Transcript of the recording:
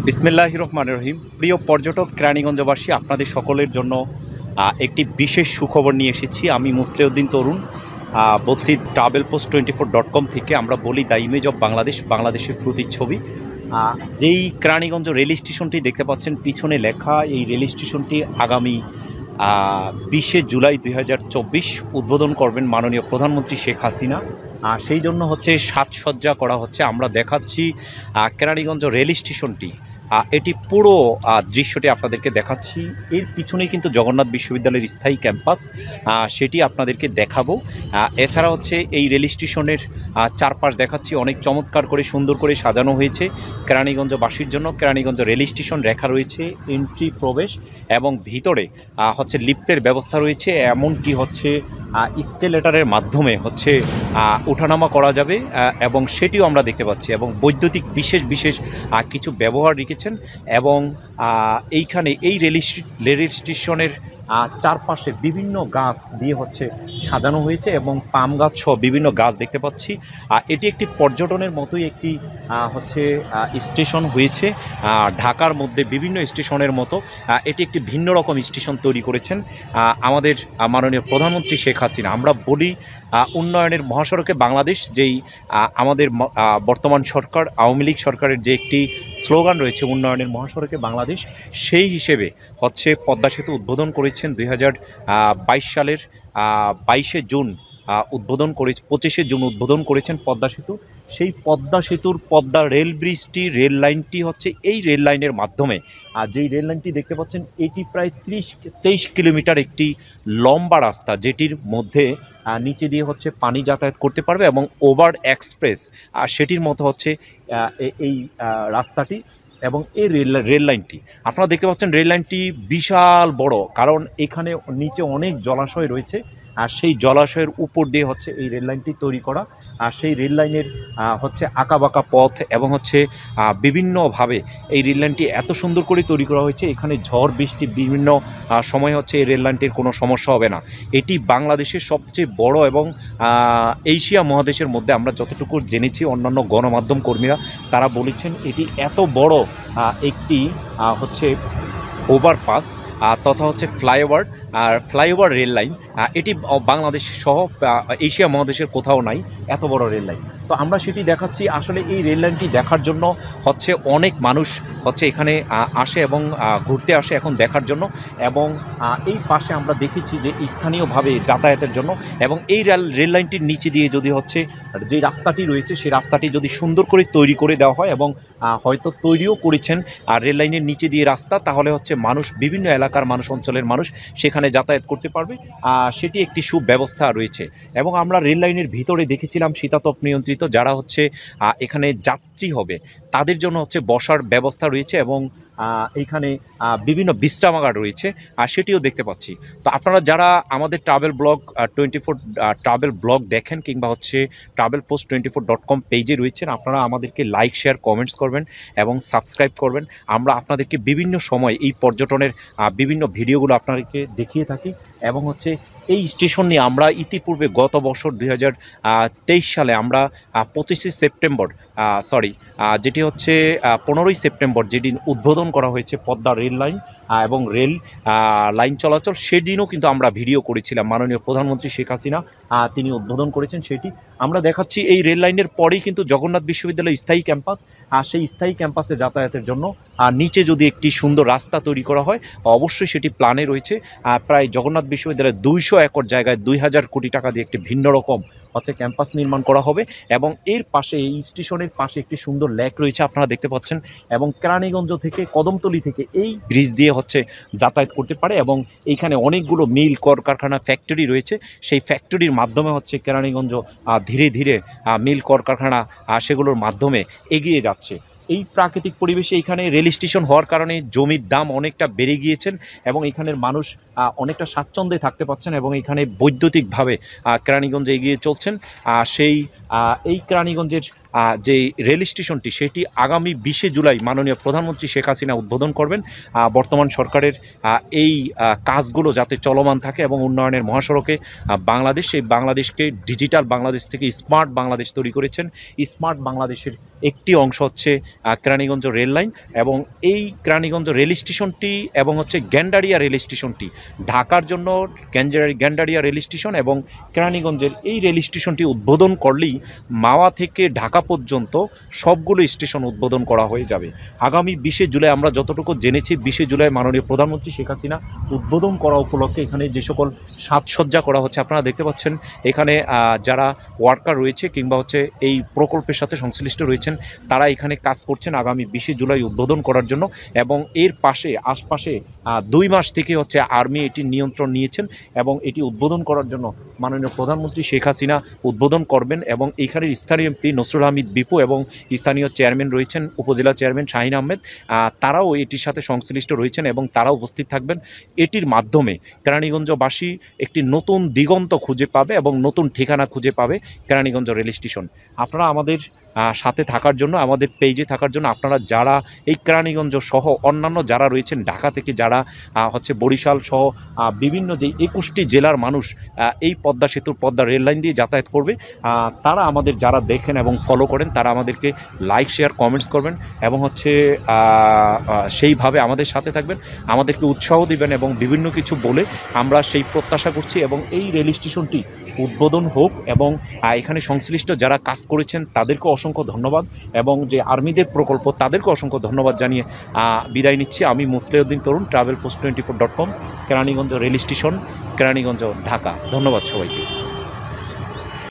বিসমিল্লাহির রহমানির রহিম। প্রিয় পর্যটক কেরানীগঞ্জবাসী, আপনাদের সকলের জন্য একটি বিশেষ সুখবর নিয়ে এসেছি। আমি মুসলিউদ্দিন তরুণ বলছি travelpost24.com থেকে। আমরা বলি দ্য ইমেজ অফ বাংলাদেশ, বাংলাদেশের প্রতিচ্ছবি। যেই কেরানীগঞ্জ রেল স্টেশনটি দেখতে পাচ্ছেন পিছনে লেখা, এই রেল স্টেশনটি আগামী 20শে জুলাই 2024 উদ্বোধন করবেন মাননীয় প্রধানমন্ত্রী শেখ হাসিনা। সেই জন্য সাজসজ্জা করা হচ্ছে। আমরা দেখাচ্ছি কেরানীগঞ্জ রেল স্টেশনটি, এটি পুরো দৃশ্যটি আপনাদেরকে দেখাচ্ছি। এর পিছনেই কিন্তু জগন্নাথ বিশ্ববিদ্যালয়ের স্থায়ী ক্যাম্পাস, সেটি আপনাদেরকে দেখাবো। এছাড়া এই রেল স্টেশনের চারপাশ দেখাচ্ছি, অনেক চমৎকার করে সুন্দর করে সাজানো হয়েছে কেরানীগঞ্জবাসীর জন্য। কেরানীগঞ্জ রেল স্টেশন লেখা রয়েছে এন্ট্রি প্রবেশ, এবং ভিতরে লিফটের ব্যবস্থা রয়েছে। এমনকি স্কেলেটারের মাধ্যমে ওঠানামা করা যাবে, এবং সেটিও আমরা দেখতে পাচ্ছি। এবং বৈদ্যুতিক বিশেষ কিছু ব্যবহার রেখেছেন। এবং এইখানে এই রেল স্টেশনের চারপাশে বিভিন্ন গাছ দিয়ে সাজানো হয়েছে, এবং পাম গাছ সহ বিভিন্ন গাছ দেখতে পাচ্ছি। এটি একটি পর্যটনের মতোই একটি স্টেশন হয়েছে। ঢাকার মধ্যে বিভিন্ন স্টেশনের মতো এটি একটি ভিন্ন রকম স্টেশন তৈরি করেছেন আমাদের মাননীয় প্রধানমন্ত্রী শেখ হাসিনা। আমরা বলি উন্নয়নের মহাসড়কে বাংলাদেশ, যেই আমাদের বর্তমান সরকার আওয়ামী লীগ সরকারের যে একটি স্লোগান রয়েছে উন্নয়নের মহাসড়কে বাংলাদেশ, সেই হিসেবে পদ্মা সেতু উদ্বোধন করেছেন 2022 সালের 22শে জুন উদ্বোধন করে 25শে জুন উদ্বোধন করেছেন পদ্মা সেতু। সেই পদ্মা সেতুর পদ্মা রেল ব্রিজটি, রেল লাইনটি এই রেল লাইনের মাধ্যমে, যেই রেল লাইনটি দেখতে পাচ্ছেন এটি প্রায় 23 কিলোমিটার একটি লম্বা রাস্তা, যেটির মধ্যে নিচে দিয়ে পানি যাতায়াত করতে পারবে, এবং ওভার এক্সপ্রেস সেটির মতো এই রাস্তাটি। এবং এই রেল লাইনটি আপনারা দেখতে পাচ্ছেন, রেল লাইনটি বিশাল বড়, কারণ এখানে নিচে অনেক জলাশয় রয়েছে, আর সেই জলাশয়ের উপর দিয়ে এই রেল লাইনটি তৈরি করা। আর সেই রেল লাইনের আঁকাবাঁকা পথ, এবং বিভিন্নভাবে এই রেল লাইনটি এত সুন্দর করে তৈরি করা হয়েছে, এখানে ঝড় বৃষ্টি বিভিন্ন সময় এই রেল লাইনটির কোনো সমস্যা হবে না। এটি বাংলাদেশের সবচেয়ে বড়, এবং এশিয়া মহাদেশের মধ্যে আমরা যতটুকু জেনেছি, অন্যান্য গণমাধ্যম কর্মীরা তারা বলেছেন এটি এত বড় একটি ওভারপাস তথা ফ্লাইওভার রেল লাইন, এটি বাংলাদেশ সহ এশিয়া মহাদেশের কোথাও নাই এত বড় রেল লাইন। তো আমরা সেটি দেখাচ্ছি। আসলে এই রেল লাইনটি দেখার জন্য অনেক মানুষ এখানে আসে, এবং ঘুরতে আসে এখন দেখার জন্য। এবং এই পাশে আমরা দেখেছি যে স্থানীয়ভাবে যাতায়াতের জন্য, এবং এই রেল লাইনটির নিচে দিয়ে যদি যে রাস্তাটি রয়েছে, সেই রাস্তাটি যদি সুন্দর করে তৈরি করে দেওয়া হয়, এবং হয়তো তৈরিও করেছেন আর রেল লাইনের নিচে দিয়ে রাস্তা, তাহলে মানুষ, বিভিন্ন এলাকার মানুষ, অঞ্চলের মানুষ সেখানে যাতায়াত করতে পারবে। সেটি একটি সুব্যবস্থা রয়েছে। এবং আমরা রেল লাইনের ভিতরে দেখেছিলাম শীতাতপ নিয়ন্ত্রিত, যারা এখানে যাত্রী হবে তাদের জন্য বসার ব্যবস্থা রয়েছে, এবং এইখানে বিভিন্ন বিশ্রামাগার রয়েছে, আর সেটিও দেখতে পাচ্ছি। তো আপনারা যারা আমাদের ট্রাভেল ব্লগ দেখেন, কিংবা travelpost24.com পেজে রয়েছেন, আপনারা আমাদেরকে লাইক, শেয়ার, কমেন্টস করবেন এবং সাবস্ক্রাইব করবেন। আমরা আপনাদেরকে বিভিন্ন সময় এই পর্যটনের বিভিন্ন ভিডিওগুলো আপনাদেরকে দেখিয়ে থাকি। এবং এই স্টেশন নিয়ে আমরা ইতিপূর্বে গত বছর 2023 সালে আমরা 25শে সেপ্টেম্বর, যেটি 15ই সেপ্টেম্বর, যেদিন উদ্বোধন করা হয়েছে পদ্মা রেল লাইন এবং রেল লাইন চলাচল, সেদিনও কিন্তু আমরা ভিডিও করেছিলাম। মাননীয় প্রধানমন্ত্রী শেখ হাসিনা তিনি উদ্বোধন করেছেন, সেটি আমরা দেখাচ্ছি। এই রেল লাইনের পরেই কিন্তু জগন্নাথ বিশ্ববিদ্যালয়ের স্থায়ী ক্যাম্পাস, আর সেই স্থায়ী ক্যাম্পাসে যাতায়াতের জন্য নিচে যদি একটি সুন্দর রাস্তা তৈরি করা হয়, অবশ্যই সেটি প্ল্যানে রয়েছে। প্রায় জগন্নাথ বিশ্ববিদ্যালয়ের 200 একর জায়গায় 2000 কোটি টাকা দিয়ে একটি ভিন্ন রকম ক্যাম্পাস নির্মাণ করা হবে। এবং এর পাশে, এই স্টেশনের পাশে একটি সুন্দর লেক রয়েছে, আপনারা দেখতে পাচ্ছেন। এবং কেরানীগঞ্জ থেকে, কদমতলী থেকে এই ব্রিজ দিয়ে যাতায়াত করতে পারে। এবং এইখানে অনেকগুলো মিল, কলকারখানা, ফ্যাক্টরি রয়েছে। সেই ফ্যাক্টরির মাধ্যমে কেরানীগঞ্জ ধীরে ধীরে মিল, কলকারখানা সেগুলোর মাধ্যমে এগিয়ে যাচ্ছে। এই প্রাকৃতিক পরিবেশে এখানে রেল স্টেশন হওয়ার কারণে জমির দাম অনেকটা বেড়ে গিয়েছেন, এবং এখানের মানুষ অনেকটা স্বাচ্ছন্দ্যে থাকতে পারছেন, এবং এখানে বৈদ্যুতিকভাবে কেরানীগঞ্জে এগিয়ে চলছেন। এই কেরানীগঞ্জের যে রেল স্টেশনটি সেটি আগামী 20শে জুলাই মাননীয় প্রধানমন্ত্রী শেখ হাসিনা উদ্বোধন করবেন। বর্তমান সরকারের এই কাজগুলো যাতে চলমান থাকে এবং উন্নয়নের মহাসড়কে বাংলাদেশ, এই বাংলাদেশকে ডিজিটাল বাংলাদেশ থেকে স্মার্ট বাংলাদেশ তৈরি করেছেন। স্মার্ট বাংলাদেশের একটি অংশ হচ্ছে কেরানীগঞ্জ রেল লাইন, এবং এই কেরানীগঞ্জ রেল স্টেশনটি এবং হচ্ছে গ্যান্ডারিয়া রেল স্টেশনটি ঢাকার জন্য গ্যান্ডারিয়া রেল স্টেশন এবং কেরানীগঞ্জের এই রেল স্টেশনটি উদ্বোধন করলেই মাওয়া থেকে ঢাকা পর্যন্ত সবগুলো স্টেশন উদ্বোধন করা হয়ে যাবে। আগামী 20শে জুলাই আমরা যতটুকু জেনেছি 20শে জুলাই মাননীয় প্রধানমন্ত্রী শেখ হাসিনা উদ্বোধন করা উপলক্ষে এখানে যে সকল সাজসজ্জা করা হচ্ছে আপনারা দেখতে পাচ্ছেন। এখানে যারা ওয়ার্কার রয়েছে কিংবা হচ্ছে এই প্রকল্পের সাথে সংশ্লিষ্ট রয়েছেন তারা এখানে কাজ করছেন আগামী 20শে জুলাই উদ্বোধন করার জন্য। এবং এর পাশে আশপাশে 2 মাস থেকে হচ্ছে আর্মি এটির নিয়ন্ত্রণ নিয়েছেন এবং এটি উদ্বোধন করার জন্য মাননীয় প্রধানমন্ত্রী শেখ হাসিনা উদ্বোধন করবেন। এবং এইখানের স্থানীয় এমপি নসরুল হামিদ বিপু এবং স্থানীয় চেয়ারম্যান রয়েছেন, উপজেলা চেয়ারম্যান শাহিন আহমেদ, তারাও এটির সাথে সংশ্লিষ্ট রয়েছেন এবং তারাও উপস্থিত থাকবেন। এটির মাধ্যমে কেরানীগঞ্জবাসী একটি নতুন দিগন্ত খুঁজে পাবে এবং নতুন ঠিকানা খুঁজে পাবে কেরানীগঞ্জ রেল স্টেশন। আপনারা আমাদের সাথে থাকার জন্য, আমাদের পেজে থাকার জন্য, আপনারা যারা এই কেরানীগঞ্জ সহ অন্যান্য যারা রয়েছেন ঢাকা থেকে, যারা হচ্ছে বরিশাল সহ বিভিন্ন যে 21টি জেলার মানুষ এই পদ্মা সেতুর পদ্মা রেল লাইন দিয়ে যাতায়াত করবে, তারা আমাদের যারা দেখেন এবং ফলো করেন তারা আমাদেরকে লাইক, শেয়ার, কমেন্টস করবেন এবং হচ্ছে সেইভাবে আমাদের সাথে থাকবেন, আমাদেরকে উৎসাহ দিবেন এবং বিভিন্ন কিছু বলে আমরা সেই প্রত্যাশা করছি। এবং এই রেল স্টেশনটি উদ্বোধন হোক এবং এখানে সংশ্লিষ্ট যারা কাজ করেছেন তাদেরকে অসংখ্য ধন্যবাদ, এবং যে আর্মিদের প্রকল্প তাদেরকে অসংখ্য ধন্যবাদ জানিয়ে বিদায় নিচ্ছি। আমি Musliuddin Tarun, travelpost24.com, Keraniganj rail station, Keraniganj, Dhaka. ধন্যবাদ সবাইকে।